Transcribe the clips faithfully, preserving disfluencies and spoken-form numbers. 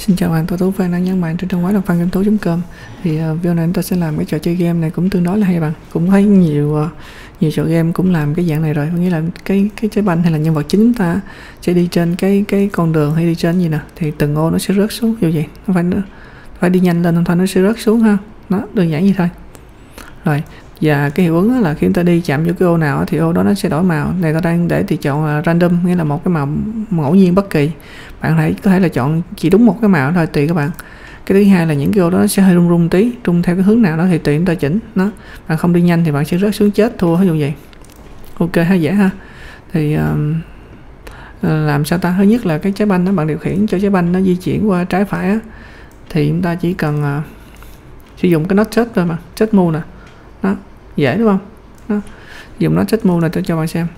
Xin chào bạn, tôi Tú Phan đang nhắn bạn trên trang web là phan game tú chấm com. Thì uh, video này chúng ta sẽ làm cái trò chơi game này cũng tương đối là hay bạn. Cũng thấy nhiều uh, nhiều trò game cũng làm cái dạng này rồi, có nghĩa là cái cái trái banh hay là nhân vật chính ta sẽ đi trên cái cái con đường hay đi trên gì nè, thì từng ô nó sẽ rớt xuống như vậy, không phải nữa phải đi nhanh lên không thôi, nó sẽ rớt xuống ha. Đó, đơn giản như thôi. Rồi, và cái hiệu ứng là khi chúng ta đi chạm vô cái ô nào thì ô đó nó sẽ đổi màu. Này ta đang để thì chọn là random, nghĩa là một cái màu ngẫu nhiên bất kỳ. Bạn hãy có thể là chọn chỉ đúng một cái màu thôi, tùy các bạn. Cái thứ hai là những cái ô đó nó sẽ hơi rung rung tí, rung theo cái hướng nào đó thì tùy chúng ta chỉnh nó. Bạn không đi nhanh thì bạn sẽ rớt xuống chết thua, ví dụ vậy. Ok ha, dễ ha. Thì uh, làm sao ta? Thứ nhất là cái trái banh đó, bạn điều khiển cho trái banh nó di chuyển qua trái phải á, thì chúng ta chỉ cần uh, sử dụng cái nốt set thôi mà, set move nè. Đó, dễ đúng không? Đó, dùng nó set move này tôi cho bạn xem.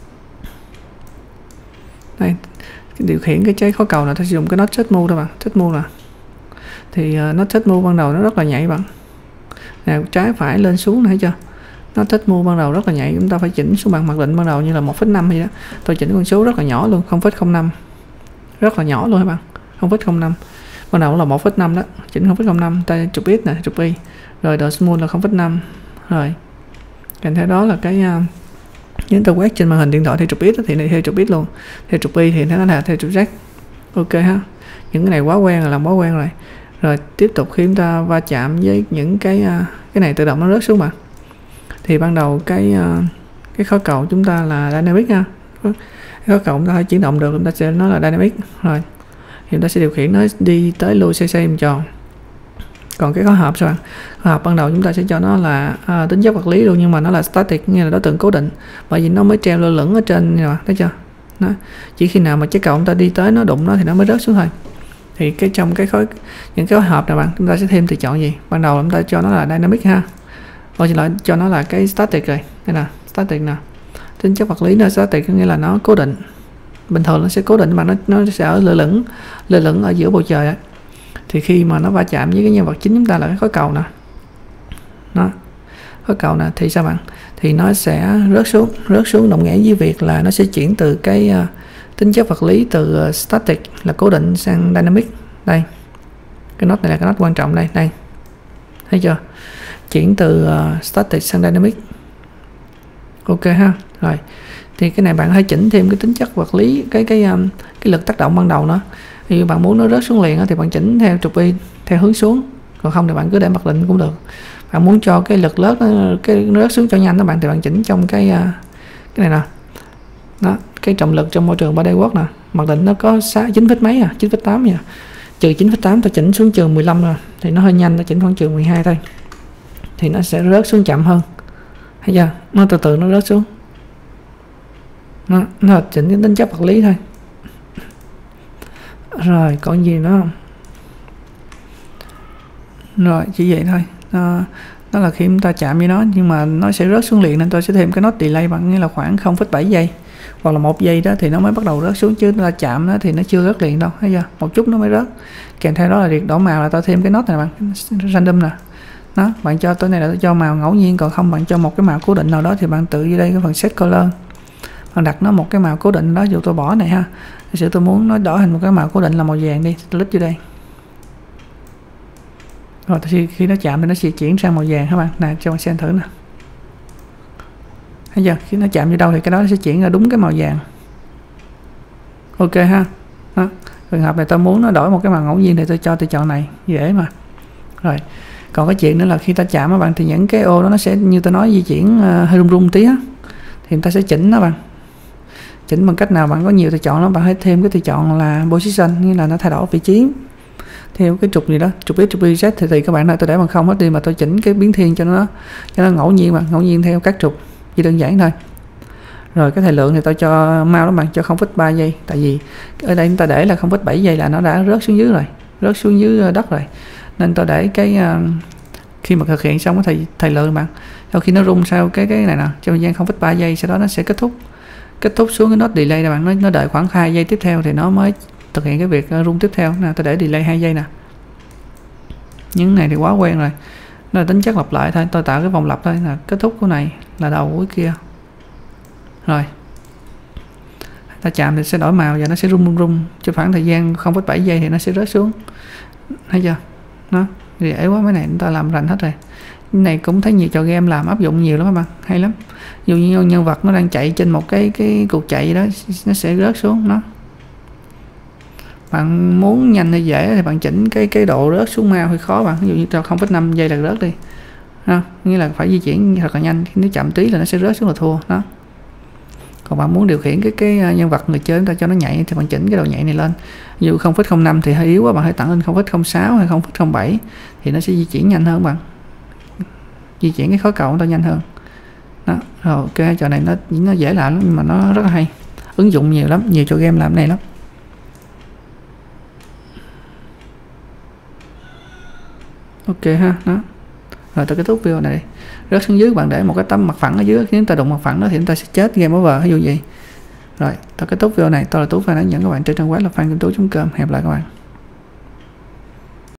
Đây, điều khiển cái trái khó cầu là ta sử dụng cái nốt set move thôi bạn, set move nè. Thì uh, nốt set move ban đầu nó rất là nhạy bạn. Nè, trái phải lên xuống này, thấy chưa? Nốt set move ban đầu rất là nhạy, chúng ta phải chỉnh xuống bằng mặc định ban đầu như là một phẩy năm hay đó. Tôi chỉnh con số rất là nhỏ luôn, không phẩy không năm. Rất là nhỏ luôn các bạn, không phẩy không năm. Ban đầu là một phẩy năm đó, chỉnh không phẩy không năm, ta chụp ít nè, chụp y. Rồi the smooth là không phẩy năm. Rồi. Kèm theo đó là cái uh, nếu ta quét trên màn hình điện thoại theo chụp ít thì này theo chụp ít luôn, theo chụp y thì nó là theo chụp z. Ok ha, những cái này quá quen rồi, làm quá quen rồi. Rồi tiếp tục khi chúng ta va chạm với những cái uh, cái này tự động nó rớt xuống mà. Thì ban đầu cái uh, cái khối cầu chúng ta là dynamic ha, cái khối cầu chúng ta chuyển động được, chúng ta sẽ nói là dynamic. Rồi thì chúng ta sẽ điều khiển nó đi tới lui xoay xoay vòng tròn. Còn cái khối hợp sao bạn? Khối hợp ban đầu chúng ta sẽ cho nó là à, tính chất vật lý luôn, nhưng mà nó là static, nghĩa là đối tượng cố định, bởi vì nó mới treo lơ lửng ở trên nè, thấy chưa? Đó. Chỉ khi nào mà trái cầu chúng ta đi tới nó đụng nó thì nó mới rớt xuống thôi. Thì cái trong cái khối những cái khối hợp này bạn, chúng ta sẽ thêm tùy chọn gì? Ban đầu chúng ta cho nó là dynamic ha. Rồi lại cho nó là cái static rồi. Đây là static nè. Tính chất vật lý nó static nghĩa là nó cố định. Bình thường nó sẽ cố định mà nó nó sẽ ở lơ lửng, lơ lửng ở giữa bầu trời ấy. Thì khi mà nó va chạm với cái nhân vật chính chúng ta là cái khối cầu nè, nó khối cầu nè, thì sao bạn? Thì nó sẽ rớt xuống, rớt xuống đồng nghĩa với việc là nó sẽ chuyển từ cái uh, tính chất vật lý từ uh, static là cố định sang dynamic. Đây, cái nốt này là cái nốt quan trọng đây, đây, thấy chưa? Chuyển từ uh, static sang dynamic. Ok ha, rồi. Thì cái này bạn hãy chỉnh thêm cái tính chất vật lý, cái cái um, cái lực tác động ban đầu nữa. Thì bạn muốn nó rớt xuống liền thì bạn chỉnh theo trục y theo hướng xuống, còn không thì bạn cứ để mặc định cũng được. Bạn muốn cho cái lực lớn nó, cái nó rớt xuống cho nhanh các bạn thì bạn chỉnh trong cái cái này nè, đó, cái trọng lực trong môi trường ba D World nè, mặc định nó có chín phẩy mấy à, chín phẩy tám nha, trừ chín phẩy tám ta chỉnh xuống trường mười lăm rồi, thì nó hơi nhanh, ta chỉnh khoảng trường mười hai thôi, thì nó sẽ rớt xuống chậm hơn, thấy chưa? Nó từ từ nó rớt xuống, nó, nó chỉnh cái tính chất vật lý thôi. Rồi còn gì nữa không? Rồi chỉ vậy thôi. Đó, đó là khi chúng ta chạm với nó, nhưng mà nó sẽ rớt xuống liền nên tôi sẽ thêm cái nốt delay bằng, nghĩa là khoảng không phẩy bảy giây hoặc là một giây đó thì nó mới bắt đầu rớt xuống, chứ ta chạm nó thì nó chưa rớt liền đâu, thấy chưa? Một chút nó mới rớt. Kèm theo đó là việc đổ màu là tôi thêm cái nốt này bạn, random nè. Đó, bạn cho tối này là tôi cho màu ngẫu nhiên, còn không bạn cho một cái màu cố định nào đó thì bạn tự dưới đây cái phần set color bạn đặt nó một cái màu cố định đó, dù tôi bỏ này ha. Sự tôi muốn nó đỏ thành một cái màu cố định là màu vàng đi, tôi lít vô đây. Rồi khi, khi nó chạm thì nó sẽ chuyển sang màu vàng các bạn. Nè, cho bạn xem thử nè. Thấy chưa? Khi nó chạm vô đâu thì cái đó nó sẽ chuyển ra đúng cái màu vàng. Ok ha. Đó. Trường hợp này tôi muốn nó đổi một cái màu ngẫu nhiên thì tôi cho tôi chọn này, dễ mà. Rồi. Còn cái chuyện nữa là khi ta chạm các bạn thì những cái ô đó nó sẽ như tôi nói di chuyển uh, hơi rung rung tí á. Thì người ta sẽ chỉnh nó bạn. Chỉnh bằng cách nào? Bạn có nhiều tùy chọn lắm, bạn hãy thêm cái tùy chọn là position, nghĩa là nó thay đổi vị trí theo cái trục gì đó, trục x, trục y, z thì tùy các bạn. Này tôi để bằng không hết đi, mà tôi chỉnh cái biến thiên cho nó cho nó ngẫu nhiên mà, ngẫu nhiên theo các trục, chỉ đơn giản thôi. Rồi cái thời lượng thì tôi cho mau lắm bạn, cho không phẩy ba giây, tại vì ở đây chúng ta để là không phẩy bảy giây là nó đã rớt xuống dưới rồi, rớt xuống dưới đất rồi, nên tôi để cái uh, khi mà thực hiện xong cái thời thời lượng bạn, sau khi nó rung sau cái cái này nè, trong thời gian không phẩy ba giây, sau đó nó sẽ kết thúc. Kết thúc xuống cái nốt delay này bạn, nó, nó đợi khoảng hai giây tiếp theo thì nó mới thực hiện cái việc rung tiếp theo nè. Tôi để delay hai giây nè, những này thì quá quen rồi, nó là tính chất lặp lại thôi. Tôi tạo cái vòng lặp thôi, là kết thúc của này là đầu của kia. Rồi ta chạm thì sẽ đổi màu và nó sẽ rung rung rung cho khoảng thời gian không phẩy bảy giây thì nó sẽ rớt xuống, thấy chưa? Nó dễ quá, mấy này chúng ta làm rành hết rồi. Cái này cũng thấy nhiều trò game làm áp dụng nhiều lắm các bạn, hay lắm. Dù như nhân vật nó đang chạy trên một cái cái cuộc chạy đó, nó sẽ rớt xuống. Nó bạn muốn nhanh hay dễ thì bạn chỉnh cái cái độ rớt xuống mau hơi khó bạn, ví dụ như cho không phẩy năm giây là rớt đi, ha, nghĩa là phải di chuyển thật là nhanh, nếu chậm tí là nó sẽ rớt xuống là thua đó. Còn bạn muốn điều khiển cái cái nhân vật người chơi chúng ta cho nó nhảy thì bạn chỉnh cái độ nhảy này lên, ví dụ không phẩy không năm thì hơi yếu quá, bạn hãy tăng lên không phẩy không sáu hay không phẩy không bảy thì nó sẽ di chuyển nhanh hơn bạn, di chuyển cái khối cầu chúng ta nhanh hơn đó. Rồi, ok, trò này nó nó dễ làm lắm, nhưng mà nó rất là hay, ứng dụng nhiều lắm, nhiều trò game làm này lắm. Ok ha, đó. Rồi tôi kết thúc video này. Rớt xuống dưới bạn để một cái tấm mặt phẳng ở dưới, nếu chúng ta đụng mặt phẳng đó thì chúng ta sẽ chết game over, ví dụ vậy. Rồi tôi kết thúc video này. Tôi là Tú và đã dẫn các bạn trên trang web là fan kim tú chấm com. Hẹn gặp lại các bạn.